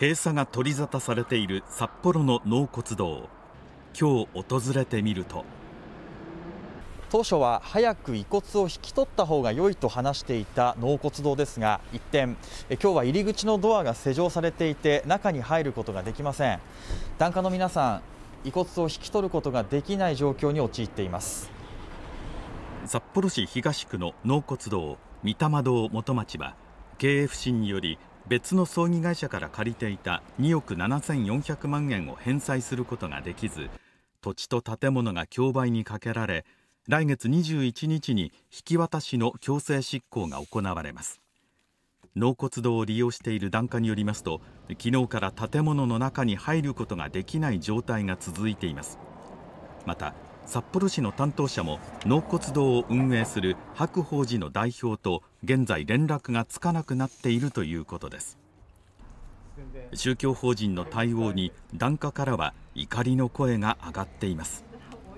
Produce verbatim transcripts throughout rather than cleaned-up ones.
閉鎖が取り沙汰されている札幌の納骨堂。今日訪れてみると、 当初は早く遺骨を引き取った方が良いと話していた納骨堂ですが、一転、今日は入り口のドアが施錠されていて中に入ることができません。檀家の皆さん、遺骨を引き取ることができない状況に陥っています。 札幌市東区の納骨堂御霊堂元町は、経営不振により別の葬儀会社から借りていたにおくななせんよんひゃくまんえんを返済することができず、土地と建物が競売にかけられ、来月にじゅういちにちに引き渡しの強制執行が行われます。納骨堂を利用している檀家によりますと、昨日から建物の中に入ることができない状態が続いています。また札幌市の担当者も納骨堂を運営する白鳳寺の代表と現在連絡がつかなくなっているということです。宗教法人の対応に檀家からは怒りの声が上がっています。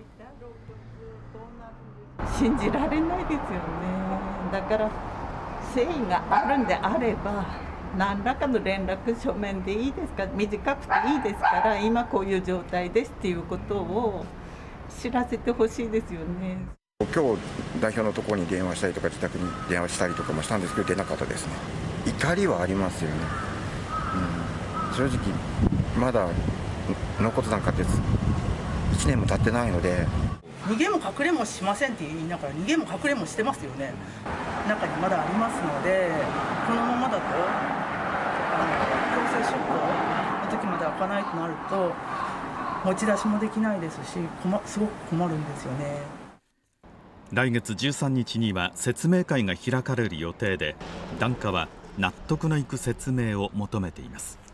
信じられないですよね。だから誠意があるんであれば何らかの連絡書面でいいですか、短くていいですから、今こういう状態ですっていうことを知らせてほしいですよね。 今日代表のところに電話したりとか自宅に電話したりとかもしたんですけど出なかったですね。怒りはありますよね、うん、正直まだ納骨壇買っていちねんも経ってないので、 逃げも隠れもしませんって言いながら逃げも隠れもしてますよね。中にまだありますので、このままだと強制執行の時まで開かないとなると持ち出しもできないですし、困すごく困るんですよね。 来月じゅうさんにちには説明会が開かれる予定で、檀家は納得のいく説明を求めています。